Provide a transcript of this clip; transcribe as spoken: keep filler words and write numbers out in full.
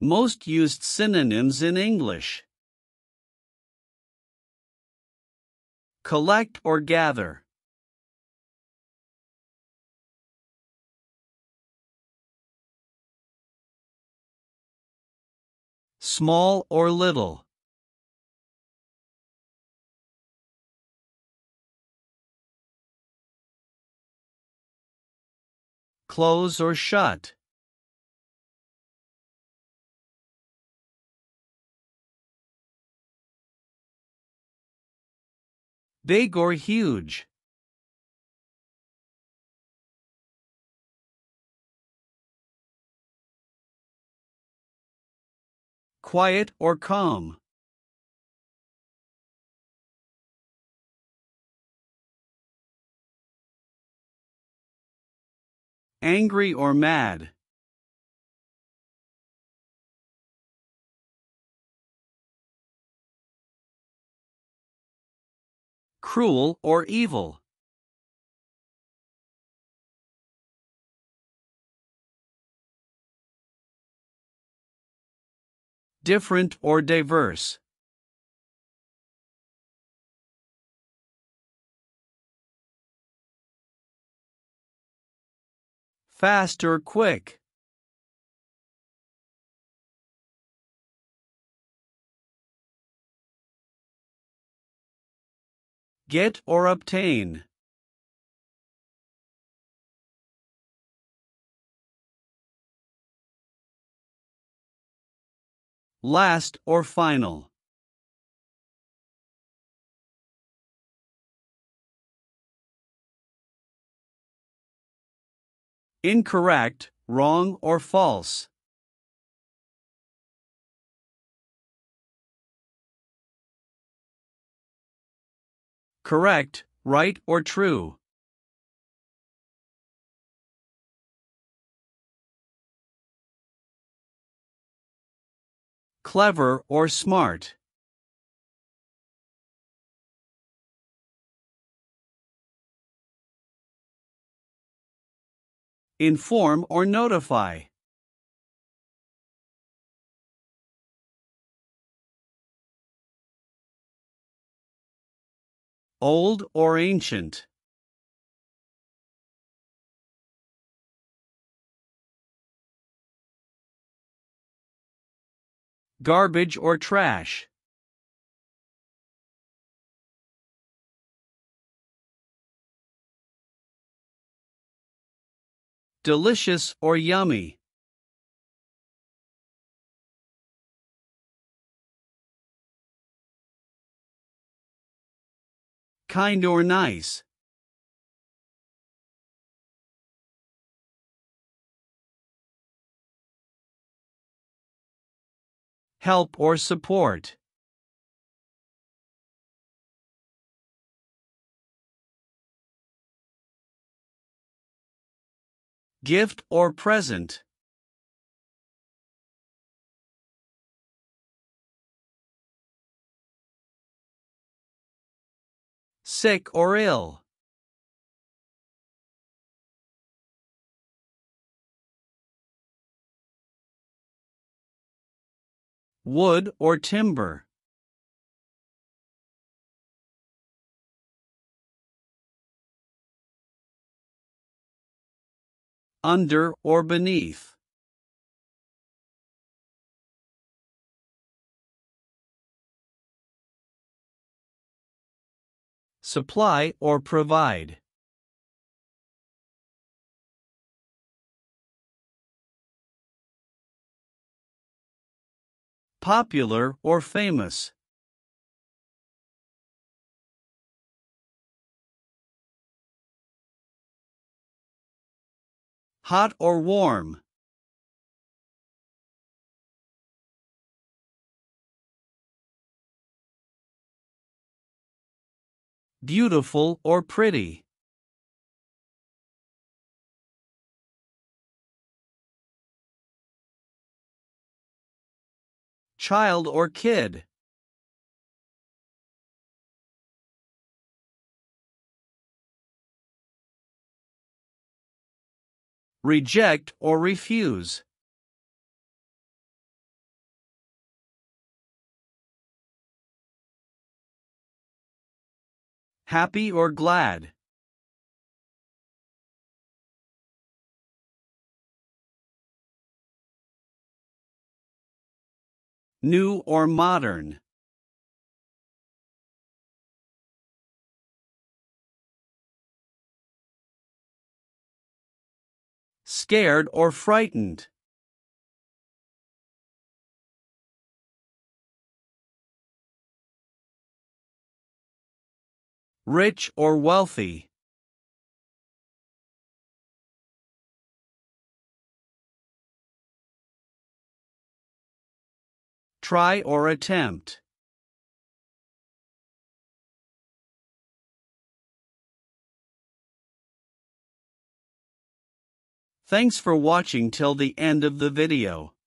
Most used synonyms in English. Collect or gather. Small or little. Close or shut. Big or huge. Quiet or calm. Angry or mad. Cruel or evil. Different or diverse. Fast or quick. Get or obtain. Last or final. Incorrect, wrong or false. Correct, right or true. Clever or smart. Inform or notify. Old or ancient. Garbage or trash. Delicious or yummy. Kind or nice. Help or support. Gift or present. Sick or ill. Wood or timber. Under or beneath. Supply or provide. Popular or famous. Hot or warm. Beautiful or pretty. Child or kid. Reject or refuse. Happy or glad. New or modern. Scared or frightened. Rich or wealthy. Try or attempt. Thanks for watching till the end of the video.